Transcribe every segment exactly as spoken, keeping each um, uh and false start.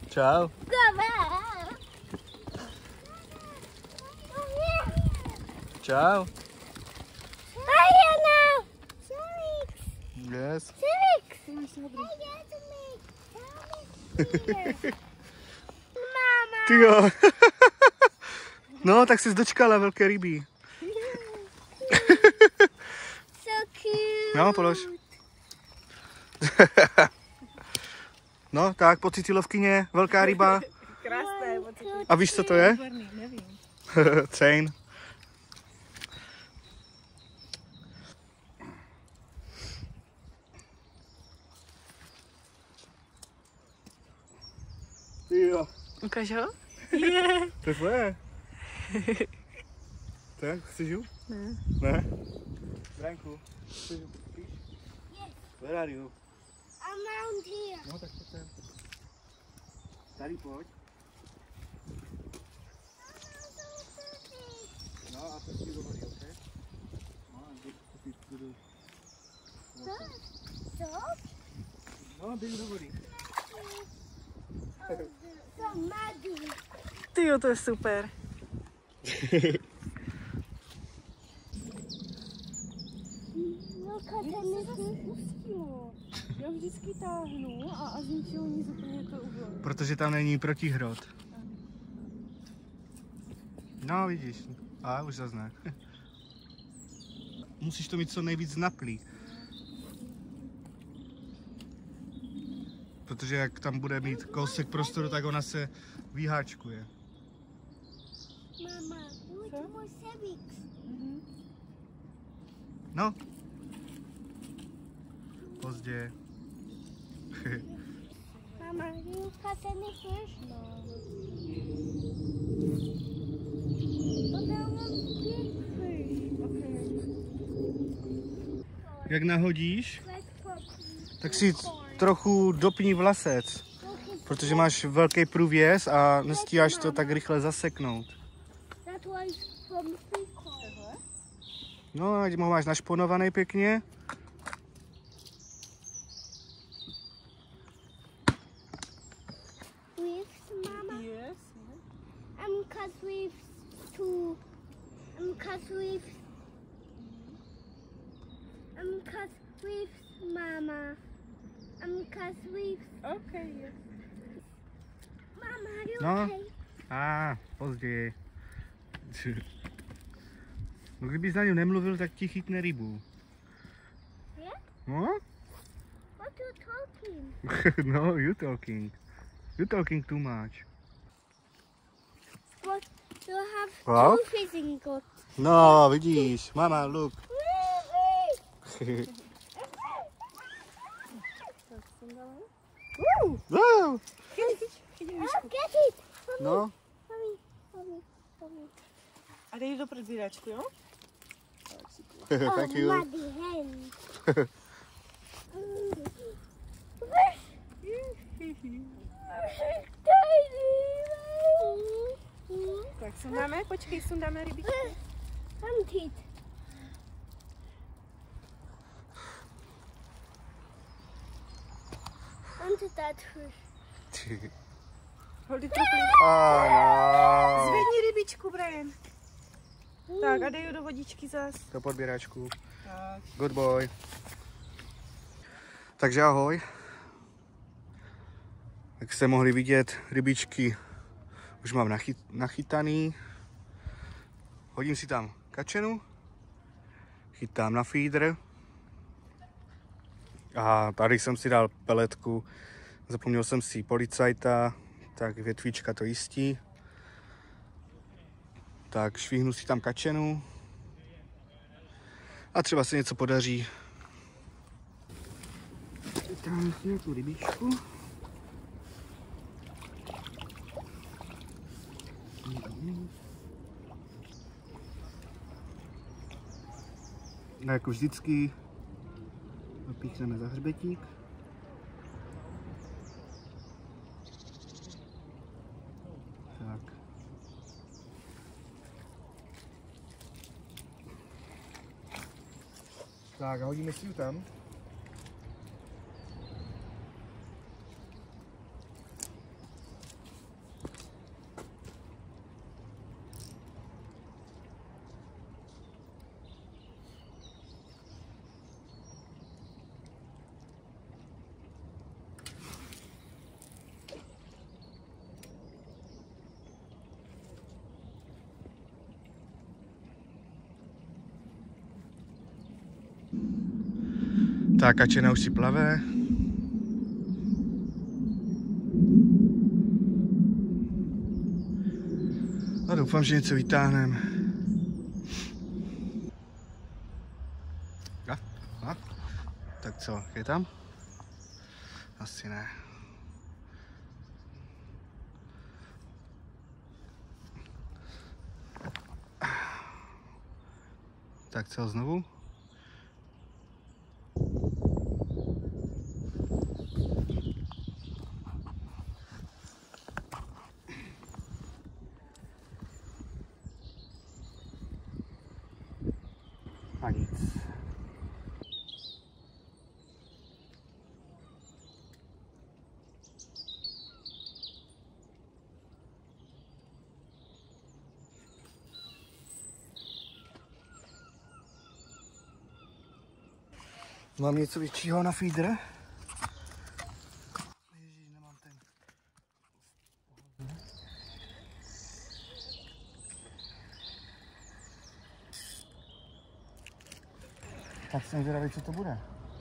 Čau. Čau. Yes. Ty jo. No, tak jsi dočkala velké ryby. So cute. No, polož. No, tak po cítilovkyně, velká ryba. Krásné. A víš, co to je? Nevím. Cejn. Jo. Ukaž ho? Je. To je tvoje. Tak, chceš ju? Ne. Ne? Branku, chceš ju? Where are you? I'm around here. No, tak pojď sem. Tady pojď. No a to si do vody, ok? No a jdi kupit tudu. Dog? No, běž do vody. So muddy. Ty jo, to je super. Look at the Já vždycky táhnu a, a z ničeho nic úplně to uvolí. Protože tam není protihrot. No, vidíš. A už zas ne. Musíš to mít co nejvíc naplý. Protože jak tam bude mít kousek prostoru, tak ona se vyháčkuje. Mama, look more cervix. No. Pozdě. Mama, you cut any fish? No. But I want big fish. Okay. Jak nahodíš, Let's put tak si trochu dopni vlasec, protože máš velký průvěz a nestíháš to tak rychle zaseknout. that was from Pico. No, ať ho máš našponovaný pěkně. With Mama. Yes. Um, cause we've two. Um, cause we've. Um, cause we've Mama. Um, cause we've. Okay, yes. Mama, are you No. okay? A, později. No, kdybys na něm nemluvil, tak ti chytne rybu. Yeah? No? What are you talking? No, you talking. You talking too much. What? You have What? two fishing goats. No, vidíš, mama, look. Wow. I'll get it. No, Mommy, mommy, mommy. A dej do probíračku, jo? thank Oh, you. muddy hen. Tak sundáme, počkej, sundáme rybičku. Hunt it. Hunt that fish. Hold it properly. Ano. Zvedni rybičku, Brian. Tak a dej ho do vodičky zas. Do podběračku. Tak. Good boy. Takže ahoj. Jak jste mohli vidět, rybičky už mám nachyt, nachytaný. Hodím si tam kačenu, chytám na feeder a tady jsem si dal peletku. Zapomněl jsem si policajta, tak větvička to jistí. Tak švihnu si tam kačenu a třeba se něco podaří. Tam si tu rybičku. No, jako vždycky napíchneme za hřbetík. Tak. Tak a hodíme si ji tam. Ta kačena už si plave. A doufám, že něco vytáhneme. A, a, tak co, je tam? Asi ne. Tak co, znovu? A nic. Mám něco většího na feeder? Ježiš, nemám ten. Tak jsem zvědavý, co to bude.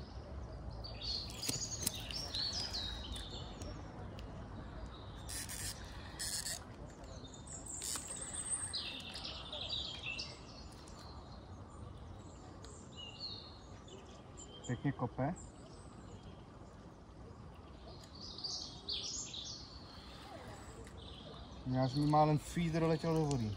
Pěkně kope. Já mi málem feeder letěl do vody.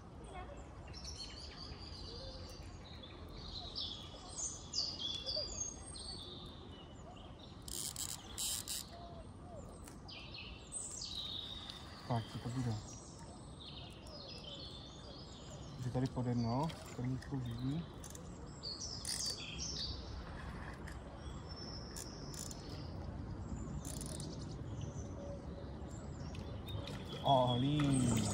Tak, co to bude? Je tady pode mnou, první kruží. Oh, lín.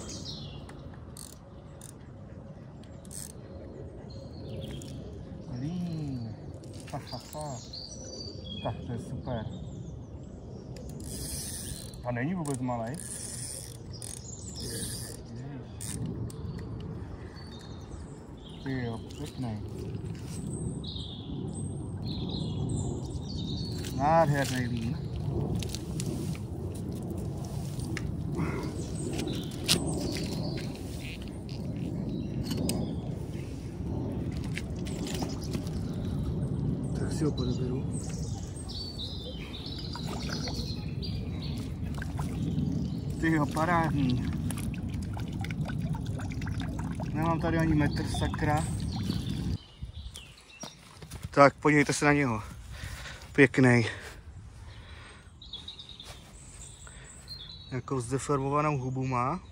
Lín. Ha, ha, ha. Tak to je super. A není vůbec malej. Ty jo, pěkný. Nádherný lín. Tak si ho podeberu. Ty jo, parádní. Nemám tady ani metr, sakra. Tak, podívejte se na něho. Pěkný. Nějakou zdeformovanou hubu má.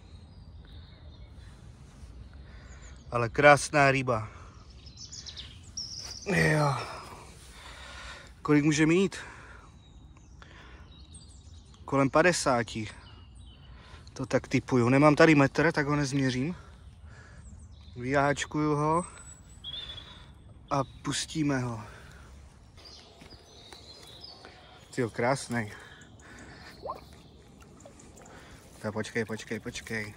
Ale krásná ryba. Jo. Kolik může mít? Kolem padesáti. To tak typuju. Nemám tady metr, tak ho nezměřím. Vyháčkuju ho a pustíme ho. Tyjo, krásnej. Tak počkej, počkej, počkej.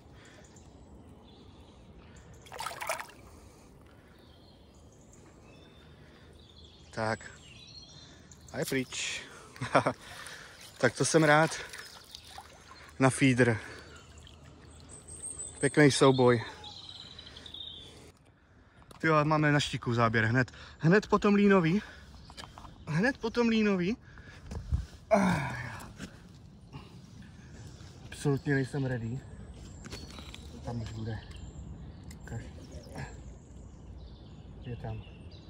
Tak. A je pryč. Tak to jsem rád. Na feeder. Pěkný souboj. Jo, máme na štiku záběr hned. Hned potom línový. Hned potom línový. Absolutně nejsem ready. Tam už bude. Ukaž. Je tam.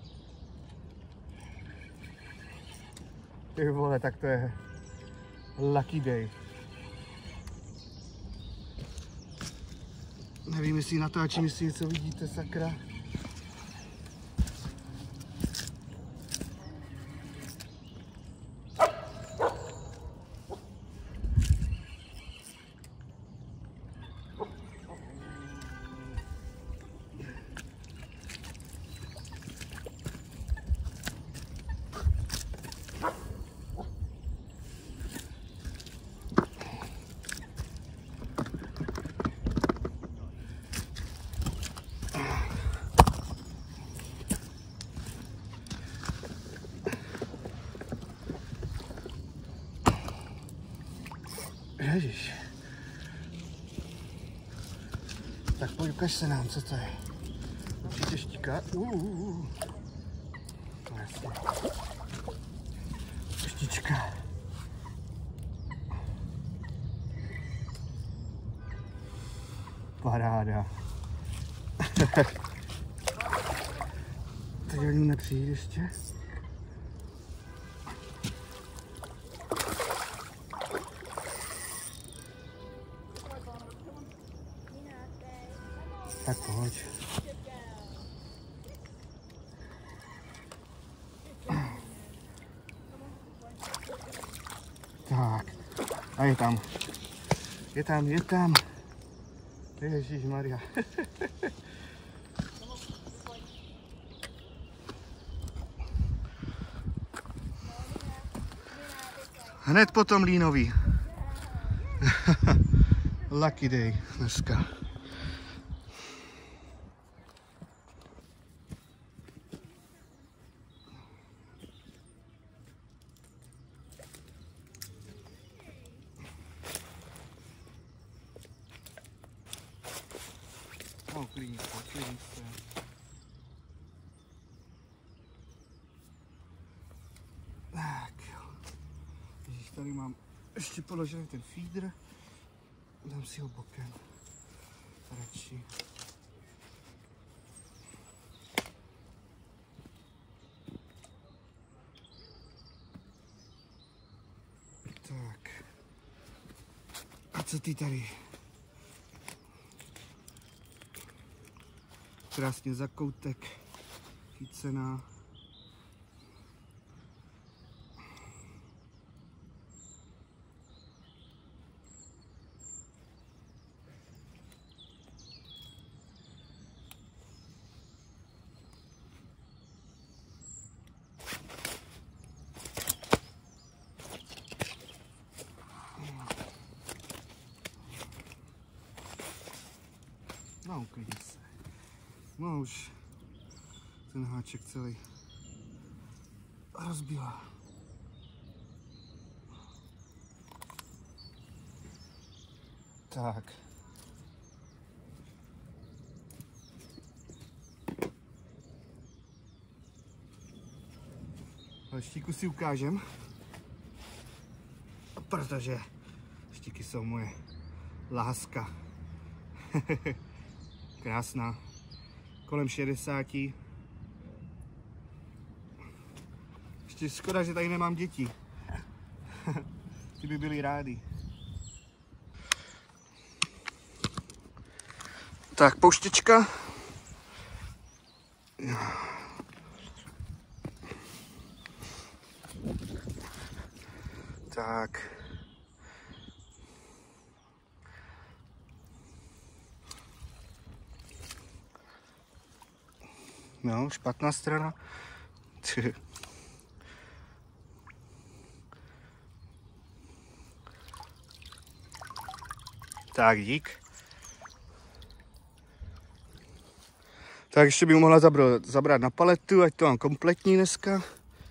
Ty vole, tak to je lucky day. Nevím, jestli natáčím, jestli něco vidíte, sakra. Ježiš. Tak pojď, ukaž se nám, co to je. Určitě štíka. Uh, uh, uh. No jasně. Štička. Paráda. Teď oni nepřijít ještě. Tak pojď. Tak. A je tam. Je tam, je tam. Ježišmarja. Hned potom línový. Lucky day dneska. No, klidně se, klidně se. Tak jo. Ježiš, tady mám ještě položený ten feeder. Dám si ho bokem. Radši. Tak. A co ty tady? Krásně za koutek, chycená. No, uklidni se. No už ten háček celý rozbila. Tak. Ale štíku si ukážem, protože štíky jsou moje láska. Krásná. Kolem šedesáti. Ještě škoda, že tady nemám děti. Ty by byly rádi. Tak, pouštěčka. Tak. No, špatná strana. Tak, dík. Tak ještě bych mohla zabrat, zabrat na paletu, ať to mám kompletní dneska.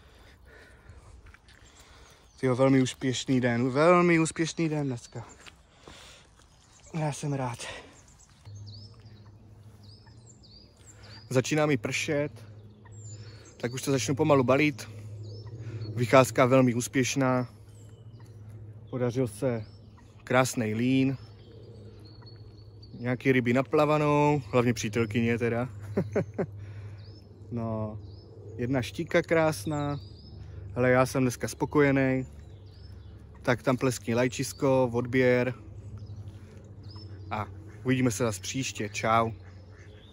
Tyjo, velmi úspěšný den, velmi úspěšný den dneska. Já jsem rád. Začíná mi pršet, tak už to začnu pomalu balit. Vycházka velmi úspěšná. Podařil se krásný lín. Nějaký ryby naplavanou, hlavně přítelkyně teda. No, jedna štíka krásná. Hele, já jsem dneska spokojený. Tak tam pleskní lajčisko, odběr. A uvidíme se zase příště. Čau.